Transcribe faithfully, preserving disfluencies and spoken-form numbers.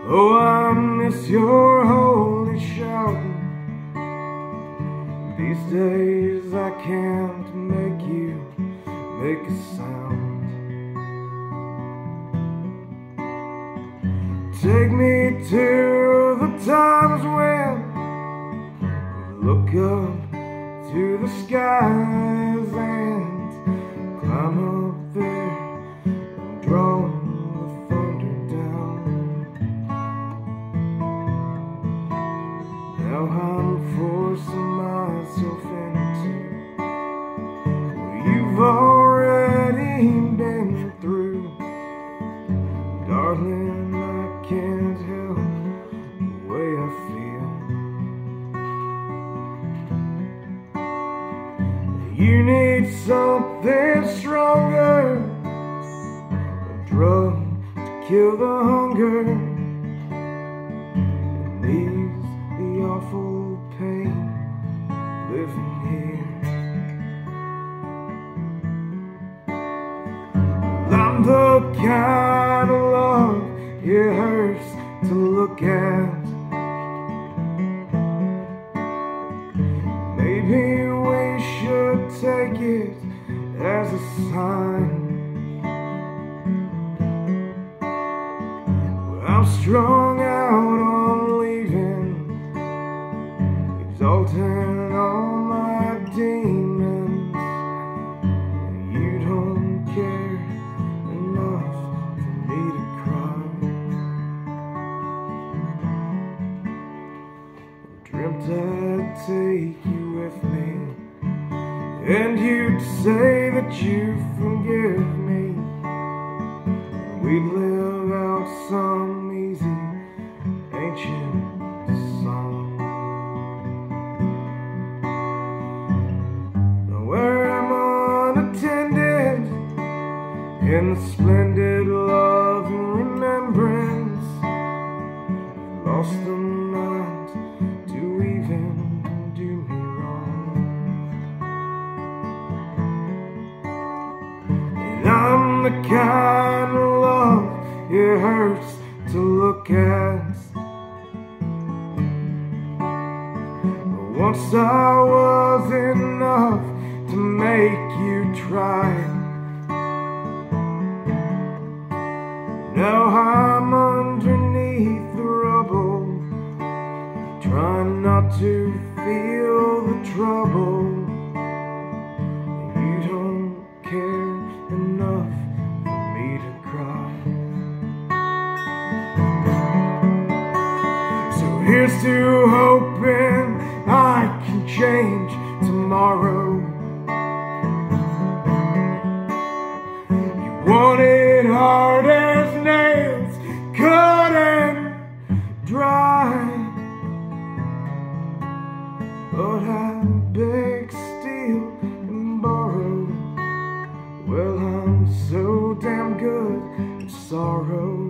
Oh, I miss your holy shouting. These days I can't make you make a sound. Take me to the times when we look up to the skies and climb up there and draw the thunder down. Now I'm forcing myself into what you've already been through. Darling, I can't help the way I feel. You need something stronger, a drug to kill the hunger. It needs the awful pain living here. I'm the kind of love it hurts to look at. Maybe we should take it as a sign. I'm strung out on leaving, exalting all my demons. You don't care enough for me to cry. I dreamt I'd take you with me, and you'd say that you forgive me. We'd live out some easy ancient song. Now where I'm unattended in the splendid love and remembrance, lost the mind to even do me wrong. And I'm the kind of love it hurts to look at. But once I was enough to make you try. Now I'm underneath the rubble, trying not to feel the trouble. You don't care enough for me to cry. So here's to hoping I can change tomorrow. You want it hard as nails, cut and dry, but I beg, steal and borrow. Well, I'm so damn good at sorrow.